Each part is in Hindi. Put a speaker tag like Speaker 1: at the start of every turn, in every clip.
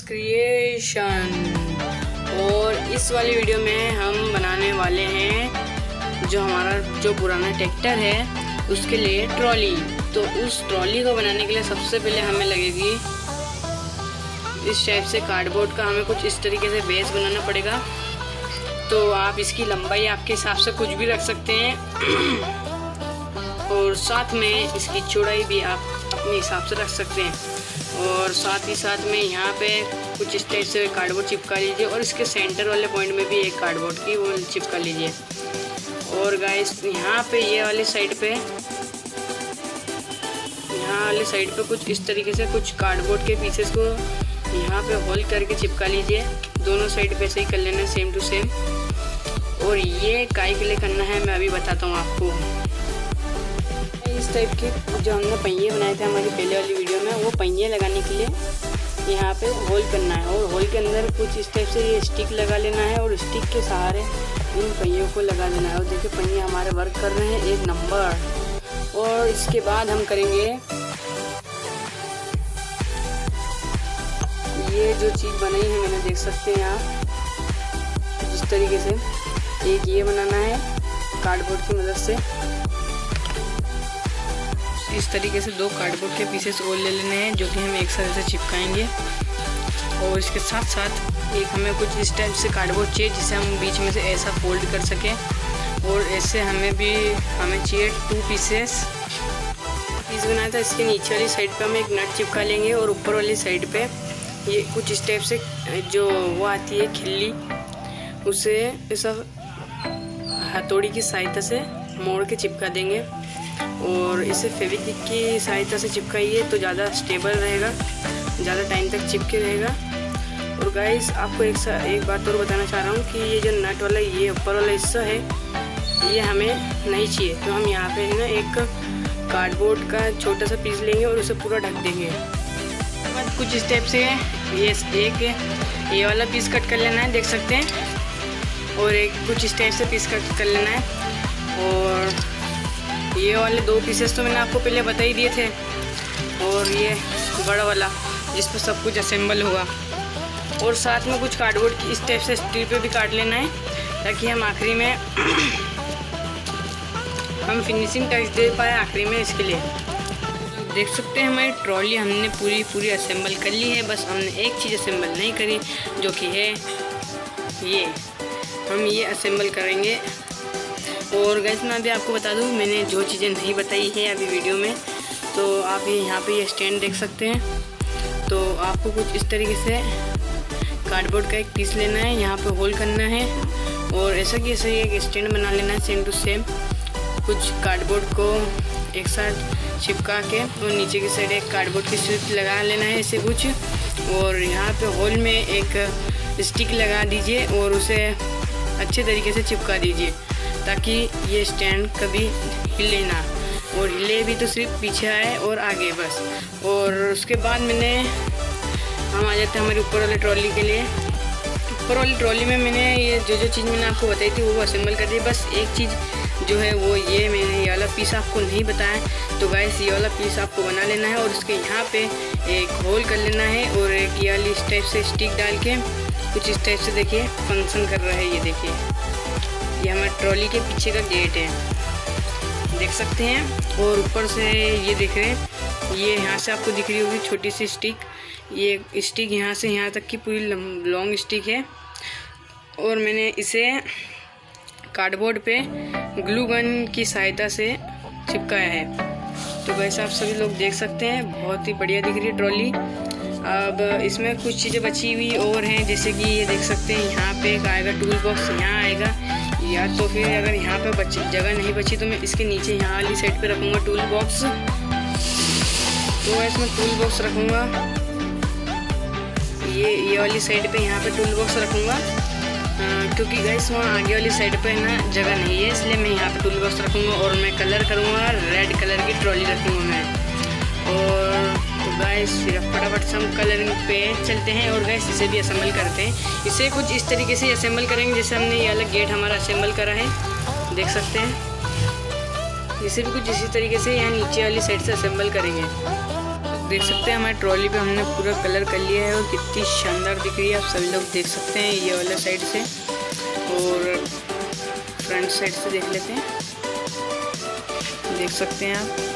Speaker 1: क्रिएशन। और इस वाली वीडियो में हम बनाने वाले हैं जो हमारा पुराना ट्रैक्टर है उसके लिए ट्रॉली। तो उस ट्रॉली को बनाने के लिए सबसे पहले हमें लगेगी इस टाइप से कार्डबोर्ड का। हमें कुछ इस तरीके से बेस बनाना पड़ेगा। तो आप इसकी लंबाई आपके हिसाब से कुछ भी रख सकते हैं और साथ में इसकी चौड़ाई भी आप अपने हिसाब से रख सकते हैं। और साथ ही साथ में यहाँ पे कुछ इस टाइप से कार्डबोर्ड चिपका लीजिए और इसके सेंटर वाले पॉइंट में भी एक कार्डबोर्ड की वो चिपका लीजिए। और गाइस यहाँ पे ये वाली साइड पे, यहाँ वाली साइड पे कुछ इस तरीके से कुछ कार्डबोर्ड के पीसेस को यहाँ पे होल करके चिपका लीजिए। दोनों साइड पे से ही कर लेना है सेम टू सेम। और ये काई के लिए करना है मैं अभी बताता हूँ आपको। इस टाइप के जो हमने पहिए बनाए थे हमारी पहले वाली वीडियो में, वो पहिए लगाने के लिए यहाँ पे होल करना है और होल के अंदर कुछ इस टाइप से ये स्टिक लगा लेना है और स्टिक के सहारे इन पहियों को लगा देना है। और देखिए पहिए हमारे वर्क कर रहे हैं एक नंबर। और इसके बाद हम करेंगे ये जो चीज़ बनाई है मैंने, देख सकते हैं आप जिस तरीके से एक ये बनाना है कार्डबोर्ड की मदद से। इस तरीके से दो कार्डबोर्ड के पीसेस और ले लेने हैं जो कि हम एक साथ से चिपकाएंगे। और इसके साथ साथ एक हमें कुछ इस टाइप से कार्डबोर्ड चाहिए जिसे हम बीच में से ऐसा फोल्ड कर सकें। और ऐसे हमें चाहिए 2 पीस बनाया था। इसके नीचे वाली साइड पे हम एक नट चिपका लेंगे और ऊपर वाली साइड पे ये कुछ इस टाइप से जो वो आती है खिल्ली, उसे ऐसा हथौड़ी की सहायता से मोड़ के चिपका देंगे। और इसे फेविक्विक की सहायता से चिपकाइए तो ज़्यादा स्टेबल रहेगा, ज़्यादा टाइम तक चिपके रहेगा। और गाइस आपको एक बात और बताना चाह रहा हूँ कि ये जो नट वाला ये ऊपर वाला हिस्सा है ये हमें नहीं चाहिए। तो हम यहाँ पे ना एक कार्डबोर्ड का छोटा सा पीस लेंगे और उसे पूरा ढक देंगे। कुछ इस टाइप से ये वाला पीस कट कर लेना है, देख सकते हैं। और एक कुछ इस टाइप से पीस कट कर लेना है। और ये वाले 2 पीसेस तो मैंने आपको पहले बता ही दिए थे। और ये बड़ा वाला जिस पर सब कुछ असेंबल होगा। और साथ में कुछ कार्डबोर्ड की इस टाइप से स्टील पे भी काट लेना है ताकि हम आखिरी में हम फिनिशिंग टच दे पाए आखिरी में। इसके लिए देख सकते हैं हमारी ट्रॉली हमने पूरी असेंबल कर ली है। बस हमने एक चीज़ असेंबल नहीं करी जो कि है ये, हम ये असेंबल करेंगे। और गाइस मैं अभी आपको बता दूं, मैंने जो चीज़ें नहीं बताई है अभी वीडियो में, तो आप यहाँ पे ये स्टैंड देख सकते हैं। तो आपको कुछ इस तरीके से कार्डबोर्ड का एक पीस लेना है, यहाँ पे होल करना है और ऐसा कि ऐसे एक स्टैंड बना लेना है सेम टू सेम। कुछ कार्डबोर्ड को एक साथ चिपका के और नीचे की साइड एक कार्डबोर्ड की स्ट्रिप लगा लेना है ऐसे कुछ। और यहाँ पे होल में एक स्टिक लगा दीजिए और उसे अच्छे तरीके से चिपका दीजिए ताकि ये स्टैंड कभी हिले ना, और हिले भी तो सिर्फ पीछे आए और आगे बस। और उसके बाद हम आ जाते हैं हमारी ऊपर वाली ट्रॉली के लिए। ऊपर वाली ट्रॉली में मैंने ये जो चीज़ मैंने आपको बताई थी वो असेंबल कर दी। बस एक चीज़ जो है वो ये मैंने ये वाला पीस आपको नहीं बताया। तो गाइस ये वाला पीस आपको बना लेना है और इसके यहाँ पे एक होल कर लेना है और एक ये वाली इस टाइप से स्टिक डाल के कुछ इस टाइप से देखिए फंक्शन कर रहा है। ये देखिए ये हमारे ट्रॉली के पीछे का गेट है, देख सकते हैं। और ऊपर से ये देख रहे हैं, ये यहाँ से आपको दिख रही होगी छोटी सी स्टिक। ये स्टिक यहाँ से यहाँ तक की पूरी लॉन्ग स्टिक है। और मैंने इसे कार्डबोर्ड पे ग्लू गन की सहायता से चिपकाया है। तो वैसे आप सभी लोग देख सकते हैं बहुत ही बढ़िया दिख रही है ट्रॉली। अब इसमें कुछ चीज़ें बची हुई और हैं, जैसे कि ये देख सकते हैं यहाँ पे एक आएगा टूल बॉक्स, यहाँ आएगा। या तो फिर अगर यहाँ पे जगह नहीं बची तो मैं इसके नीचे यहाँ वाली साइड पे रखूँगा टूल बॉक्स। तो इसमें टूल बॉक्स रखूँगा, ये वाली साइड पे यहाँ पे टूल बॉक्स रखूँगा क्योंकि गाइस वहाँ आगे वाली साइड पे ना जगह नहीं है, इसलिए मैं यहाँ पे टूल बॉक्स रखूँगा। और मैं कलर करूँगा रेड कलर की ट्रॉली रखूँगा मैं। और तो गाइस फिर फटाफट से हम कलरिंग पे चलते हैं और गाइस इसे भी असेंबल करते हैं। इसे कुछ इस तरीके से असेंबल करेंगे जैसे हमने ये अलग गेट हमारा असेंबल करा है, देख सकते हैं। इसे भी कुछ इसी तरीके से यहाँ नीचे वाली साइड से असेंबल करेंगे। देख सकते हैं हमारी ट्रॉली पे हमने पूरा कलर कर लिया है और कितनी शानदार दिख रही है, आप सभी लोग देख सकते हैं। ये वाला साइड से और फ्रंट साइड से देख लेते हैं, देख सकते हैं आप।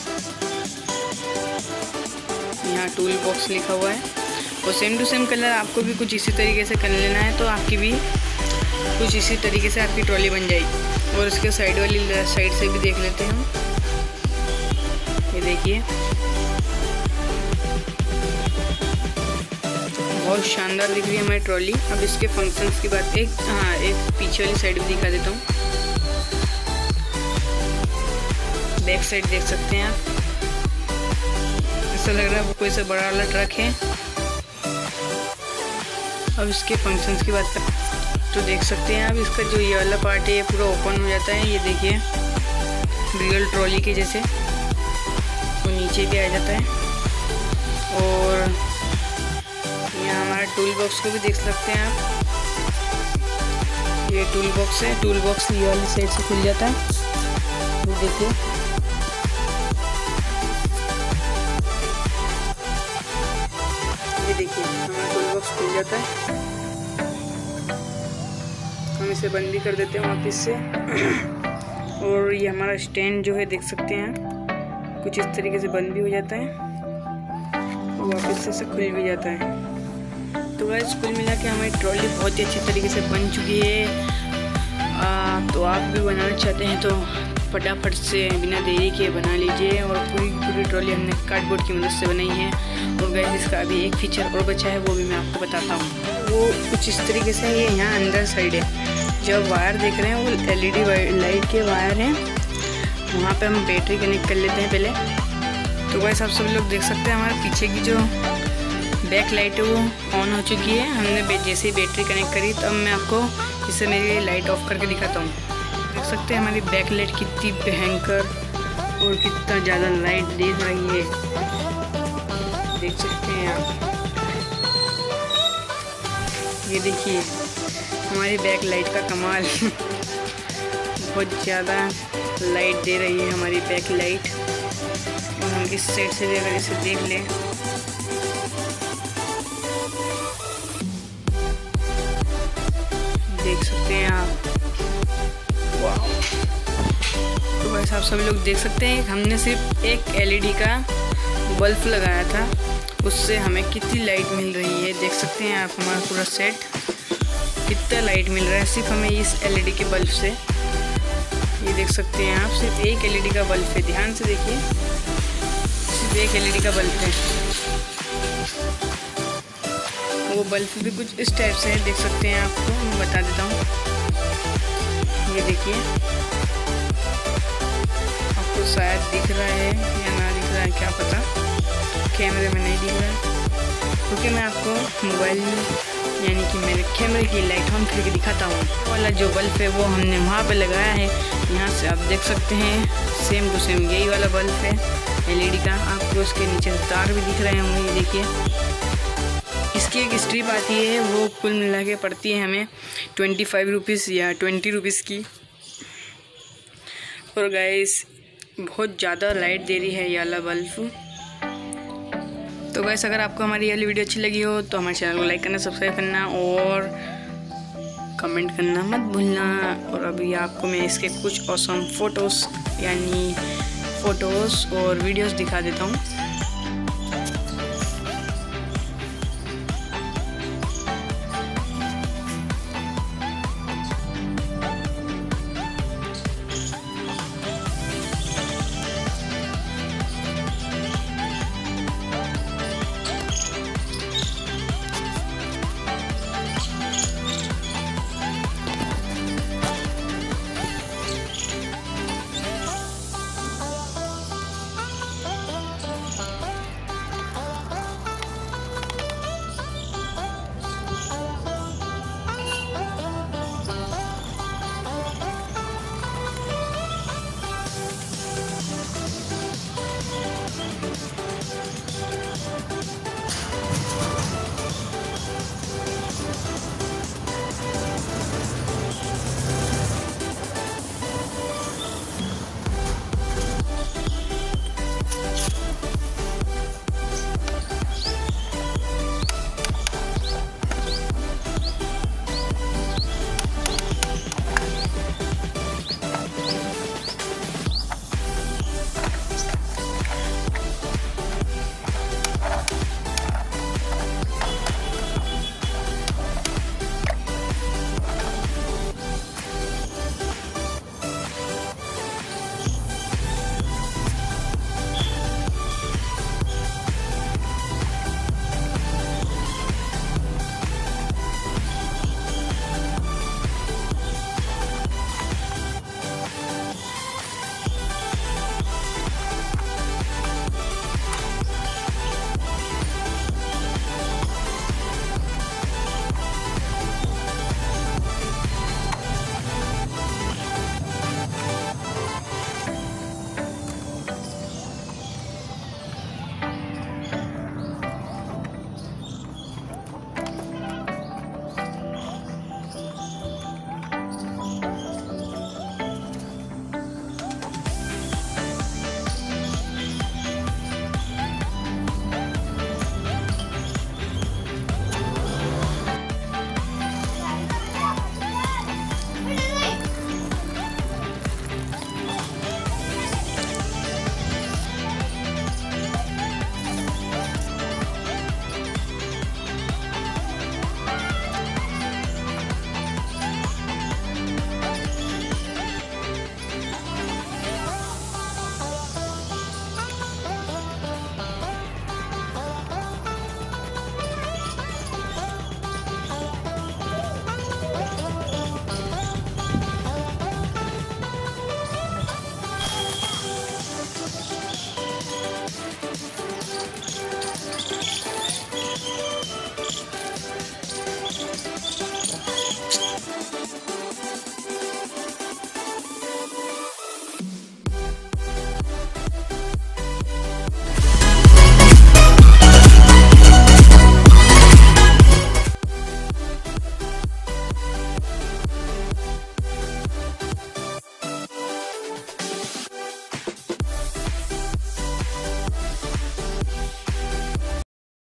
Speaker 1: यहाँ टूल बॉक्स लिखा हुआ है और सेम टू सेम कलर आपको भी कुछ इसी तरीके से कर लेना है, तो आपकी भी कुछ इसी तरीके से आपकी ट्रॉली बन जाएगी। और इसके साइड वाली साइड से भी देख लेते हैं हम। ये देखिए बहुत शानदार दिख रही है हमारी ट्रॉली। अब इसके फंक्शंस की बात एक पीछे वाली साइड भी दिखा देता हूँ। बैक साइड देख सकते हैं आप, ऐसा लग रहा है वो कोई सा बड़ा वाला ट्रक है। अब इसके फंक्शंस की बात करें तो देख सकते हैं आप, इसका जो ये वाला पार्ट है ये पूरा ओपन हो जाता है। ये देखिए रियल ट्रॉली के जैसे वो नीचे भी आ जाता है। और यहाँ हमारा टूल बॉक्स को भी देख सकते हैं आप, ये टूल बॉक्स है। टूल बॉक्स ये वाली साइड से खुल जाता है, ये देखिए। ये देखिए हमारा टूल बॉक्स खुल जाता है। हम इसे बंद भी कर देते हैं वापस से। और ये हमारा स्टैंड जो है देख सकते हैं कुछ इस तरीके से बंद भी हो जाता है और वापस से खुल भी जाता है। तो गाइस कुल मिला के हमारी ट्रॉली बहुत ही अच्छी तरीके से बन चुकी है। तो आप भी बनाना चाहते हैं तो फटाफट से बिना देरी के बना लीजिए। और पूरी ट्रॉली हमने कार्डबोर्ड की मदद से बनाई है। और गाइस इसका अभी एक फीचर और बचा है, वो भी मैं आपको बताता हूँ। वो कुछ इस तरीके से ये यहाँ अंदर साइड है, जो वायर देख रहे हैं वो LED लाइट के वायर हैं। वहाँ पे हम बैटरी कनेक्ट कर लेते हैं पहले। तो गाइस आप सब लोग देख सकते हैं हमारे पीछे की जो बैक लाइट है वो ऑन हो चुकी है। हमने जैसे ही बैटरी कनेक्ट करी तो अब मैं आपको इससे मेरी लाइट ऑफ करके दिखाता हूँ। देख सकते हैं हमारी बैक लाइट कितनी भयंकर और कितना ज़्यादा लाइट दे रही है, देख सकते हैं आप। ये देखिए हमारी बैक लाइट का कमाल बहुत ज़्यादा लाइट दे रही है हमारी बैक लाइट। और हम इस साइड से अगर इसे देख लें देख सकते हैं आप, वाह। तो बस आप सभी लोग देख सकते हैं हमने सिर्फ एक LED का बल्ब लगाया था, उससे हमें कितनी लाइट मिल रही है। देख सकते हैं आप हमारा पूरा सेट कितना लाइट मिल रहा है सिर्फ हमें इस LED के बल्ब से। ये देख सकते हैं आप सिर्फ एक LED का बल्ब है, ध्यान से देखिए, सिर्फ एक LED का बल्ब है। वो बल्ब भी कुछ इस टाइप से है, देख सकते हैं आपको मैं बता देता हूँ। ये देखिए आपको शायद दिख रहा है या ना दिख रहा है क्या पता, कैमरे में नहीं दिख रहा है क्योंकि मैं आपको मोबाइल यानी कि मेरे कैमरे की लाइट ऑन करके दिखाता हूँ। वाला जो बल्ब है वो हमने वहाँ पे लगाया है। यहाँ से आप देख सकते हैं सेम टू सेम यही वाला बल्ब है LED का। आपको उसके नीचे तार भी दिख रहे होंगे, ये देखिए। इसकी एक स्ट्रिप आती है, वो कुल मिला के पड़ती है हमें 25 रुपीज़ या 20 रुपीज़ की। और गाइस बहुत ज़्यादा लाइट दे रही है ये वाला बल्ब। तो गाइस अगर आपको हमारी ये वीडियो अच्छी लगी हो तो हमारे चैनल को लाइक करना, सब्सक्राइब करना और कमेंट करना मत भूलना। और अभी आपको मैं इसके कुछ ऑसम फ़ोटोज़ और वीडियोस दिखा देता हूँ।